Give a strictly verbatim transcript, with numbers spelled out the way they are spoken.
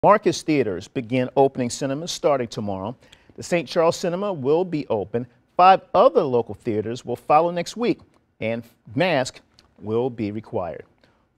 Marcus Theaters begin opening cinemas starting tomorrow. The Saint Charles Cinema will be open. Five other local theaters will follow next week, and masks will be required.